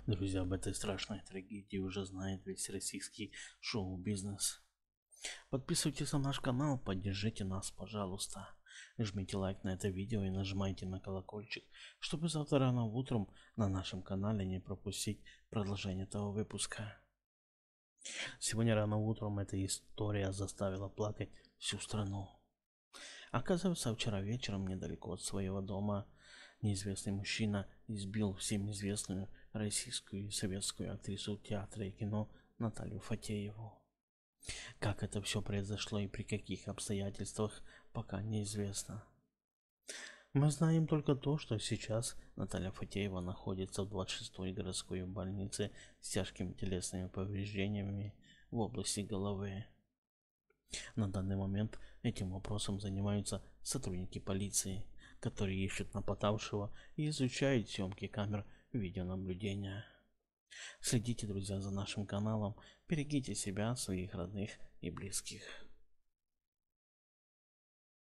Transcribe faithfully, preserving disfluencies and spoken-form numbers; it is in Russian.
Друзья, об этой страшной трагедии уже знает весь российский шоу-бизнес. Подписывайтесь на наш канал, поддержите нас, пожалуйста. Жмите лайк на это видео и нажимайте на колокольчик, чтобы завтра рано утром на нашем канале не пропустить продолжение этого выпуска. Сегодня рано утром эта история заставила плакать всю страну. Оказывается, вчера вечером недалеко от своего дома неизвестный мужчина избил всем известную российскую и советскую актрису театра и кино Наталью Фатееву. Как это все произошло и при каких обстоятельствах, пока неизвестно. Мы знаем только то, что сейчас Наталья Фатеева находится в двадцать шестой городской больнице с тяжкими телесными повреждениями в области головы. На данный момент этим вопросом занимаются сотрудники полиции, которые ищут нападавшего и изучают съемки камер видеонаблюдения. Следите, друзья, за нашим каналом, берегите себя, своих родных и близких.